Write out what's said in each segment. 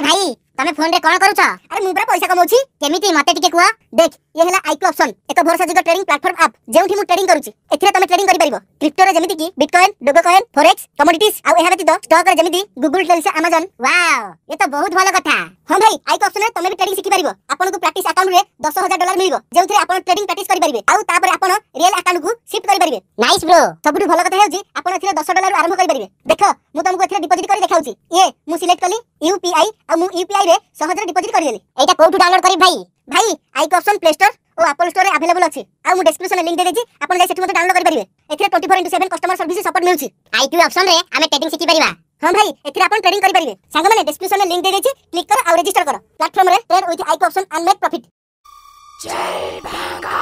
भाई तमे फोन रे कोन करूछ? अरे मु बरा पैसा कमाउछी। केमिति मते टिके कुआ? देख ये हला आईक्यू ऑप्शन एक भरोसा जग ट्रेडिंग प्लेटफॉर्म ऐप जेउठी मु ट्रेडिंग करूची। एथिरे तमे ट्रेडिंग करि परिबो क्रिप्टो रे जेमिति कि बिटकॉइन, डोगेकॉइन, फॉरेक्स, कमोडिटीज आ एहा व्यतीत स्टॉक रे जेमिति गूगल टेल्स, अमेज़न। वाओ ये तो बहुत भलो कथा। हां भाई आईक्यू ऑप्शन रे तमे भी ट्रेडिंग सिखि परिबो। आपन को प्रैक्टिस अकाउंट रे $10,000 मिलिबो जेउथिरे आपन ट्रेडिंग प्रैक्टिस करि परिबे आ तापर आपन रियल अकाउंट को शिफ्ट करि परिबे। Nice bro. सबुठी भलो कथा हेउची आपन एथिरे $10 आरंभ करि परिबे। देखो मु तुमको एथिरे डिपॉजिट करि देखाउची। ये मु सिलेक्ट कली यूपीआई आ मु यूपीआई रे सहजरे डिपॉजिट करि देली। एटा कोठु डाउनलोड करी भाई? भाई आईक्यू ऑप्शन प्ले स्टोर और एप्पल स्टोर रे अवेलेबल अछि आ मु डिस्क्रिप्शन में लिंक दे देछि। आपन जाय सेठी मते डाउनलोड करि परिबे। एथिरे 24/7 कस्टमर सर्विस सपोर्ट मिलुछि। आईक्यू ऑप्शन रे हमें ट्रेडिंग सिखि परिबा। हां भाई एथिरे आपन ट्रेडिंग करि परिबे। संग माने डिस्क्रिप्शन में लिंक दे देछि, क्लिक करो और रजिस्टर करो। प्लेटफॉर्म रे trade with IQ Option and make profit. जय भांगा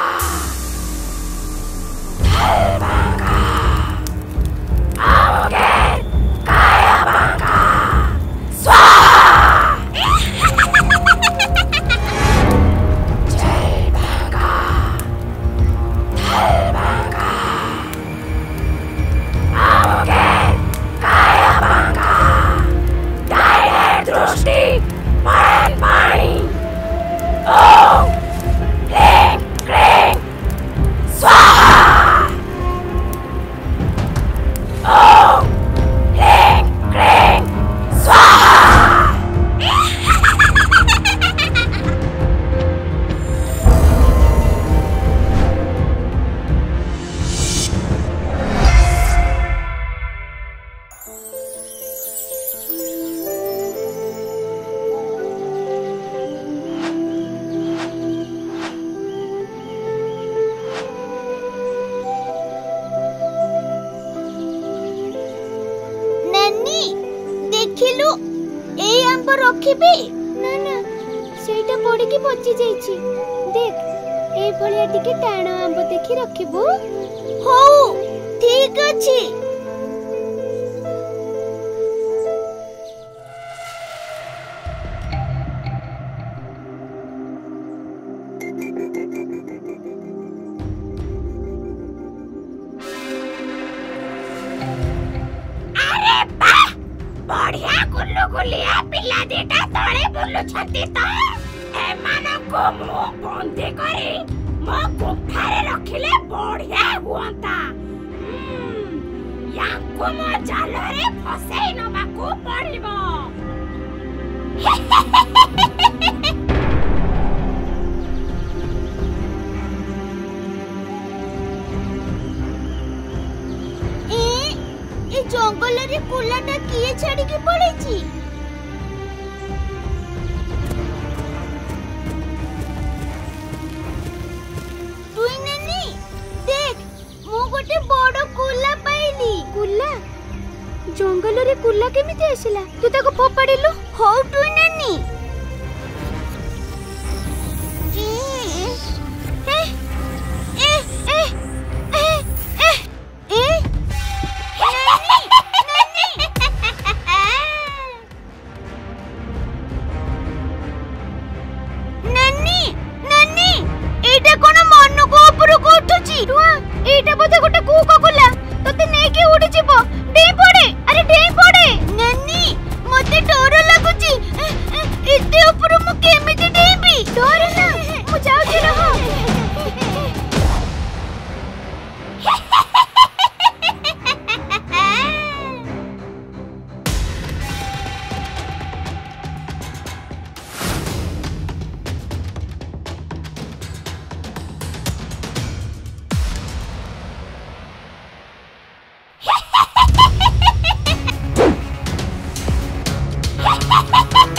जय भांगा आओगे काया भांगा स्वाहा जय भांगा जय भांगा आओगे काया भांगा डायरेक्ट दृष्टि मन माइंड ओम क्लीं क्लीं स्वाहा ओम क्लीं क्लीं स्वाहा नानी देखिलु ए आंब रखिबे ना ना सेटा पड़ी की बची जाईची। देख ए भलिया टिके टाणो आंब देखि रखिबो। हो ठीक अछि। अरे वाह बढ़िया गुल्लू गुलिया पिला देटा तळे बुल्लु छंती तो एमानको मु बंदी करी मो गुंफारे रखिले बढ़िया हुअंता। याको मो जालरे फसेई नबाको पड़िबो। ए जंगल रे कुलाटा किए छाड़ी के पड़ेची? तुई नानी देख मु गोटे बड़ कुला पाइली। कुला जंगल रे कुला केमिति आसिला? तू ताको फोपाडिलु? हो तुई नानी एटा बोधे गोटे कुका कुला तते नै के उड़ी जिवो। डेई पड़े अरे डेई पड़े। नानी मते डर लागुची। एते ऊपर मु केमिति डेईबी? डर ना मु जाउची रहो। Ha ha ha ha!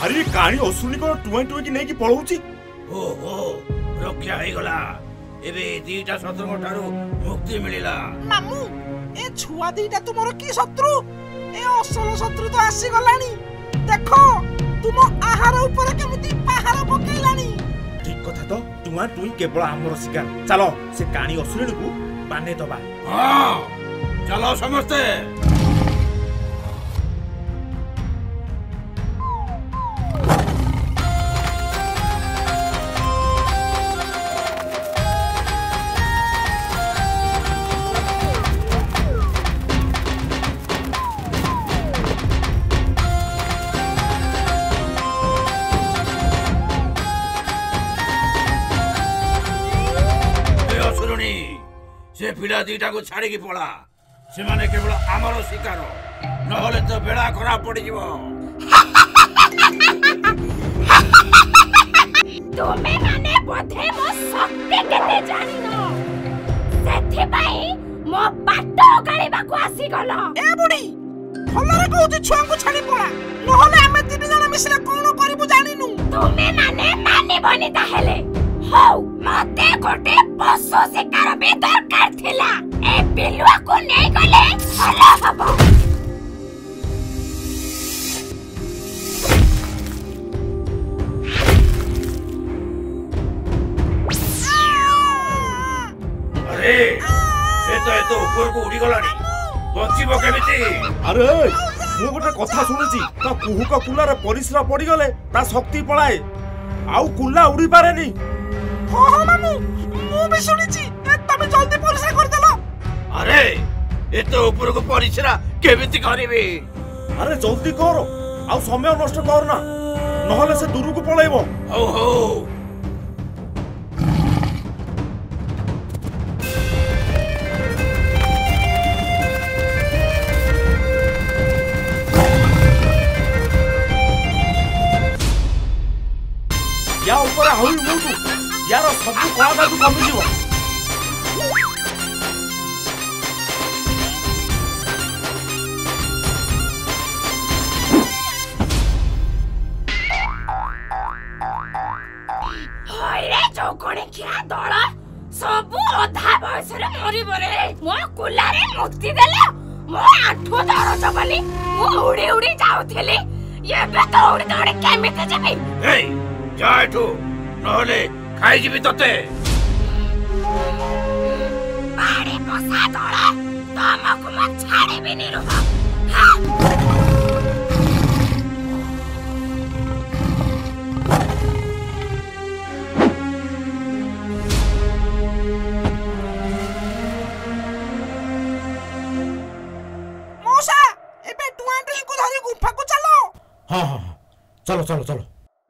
अरे काणी असुनी को टुआई टुआई की नहीं की पळौची ओहो रक्षा हो गला एबे दीटा शत्रु ठारू मुक्ति मिलिला मामू ए छुआ दीटा तुमर की शत्रु ए असल शत्रु तो आसी गलानी देखो तुम आहार ऊपर केमिति पहाड़ पकेलानी ठीक कथा तो टुआ टुई केवल हमर शिकार चलो से काणी असुनी को बाने दबा हां चलो समझते से पिला दीटा को छाड़ी की पड़ा से माने केवल आमर शिकार नहले तो बेड़ा खराब पड़ जीवो तुमे माने बोधे मो शक्ति केते जानिनो सेथि पई मो बाटो गाड़ीबा को आसी गलो ए बुडी भलरे कहू छुआ को छाड़ी पड़ा नहले हमें तीन जण मिसले कोन करिबु जानिनु तुमे माने माने बनी ताहेले हौ मते गोटे पशु शिकार भी दरकार थिला ए बिलुआ को नहीं गले भला हबो अरे से तो ऊपर को उड़ी गलानी बचिबो केमिति अरे मु गोटे कथा सुनिची ता कुहुका कुला रे परिश्रा पड़ी गले ता शक्ति पळाए आउ कुला उड़ी पारेनी हो हो मामू मु भी सुनिची तमे जल्दी परिश्रा कर देलो अरे ए तो ऊपर को परिश्रा केमिति करिबी अरे जल्दी कर आउ समय नष्ट कर ना नहले से दूर को पळाइबो हो हो या ऊपर हई मुटु यार सब कला दादू कमी जीव हइरे चौकणी क्या दळ सब अधा बयस रे मरि बरे मो कुलारे मुक्ति देले मो आठो दरज बली मो उड़ी उड़ी जाउथली एबे तो उड़ी उड़ी केमिते जेबी ए जा एठू नहले खाई जीबी तते बाड़ी पोसा दळ तमको म छाड़ी भी नि रुह मौसा एबे टुआंटली को धरी गुफा को चलो हां हां चलो चलो चलो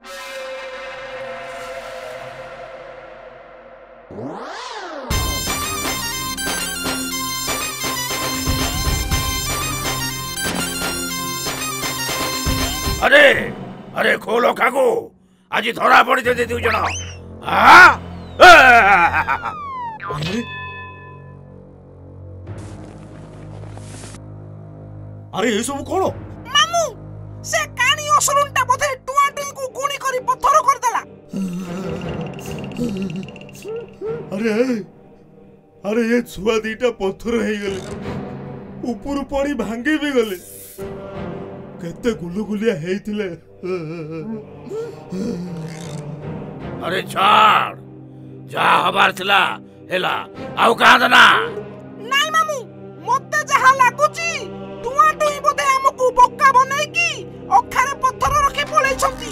अरे अरे खोलो खागो आज धरा पड़ी दे दू जण हां अरे ये सब कोन मामू से कानी असरुंटा बोधे टुआंटली को गुणी करी पत्थर कर देला अरे अरे ये छुआ दीटा पत्थर हे गले ऊपर पड़ी भांगी भी गले केते गुलुगुलिया हेइथिले अरे छाड़ जा हबार थिला हेला आउ कहां दना नाई मामू मते जहा लागुची टुआंटली बोधे हमकु बोक्का बनै की अखारे पत्थर रखे पळै छंती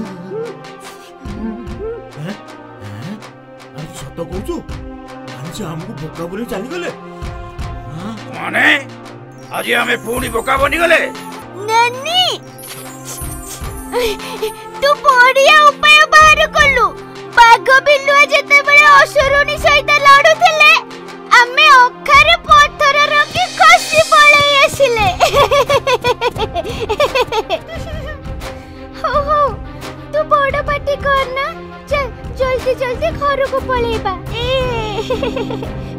अरे सत कहू आज हमको बोका बोली चली गले माने आज हमें पूरी बोका बनी गले नानी तू बढ़िया उपाय बाहर कलु बाघ बिलुआ जेते बळे असुरुनी सहित लडुथिले आमे अखारे पत्थर रखी खसी पळे आसिले हो हो तू बड़ पार्टी करना चल जल्दी जल्दी घर को पळेबा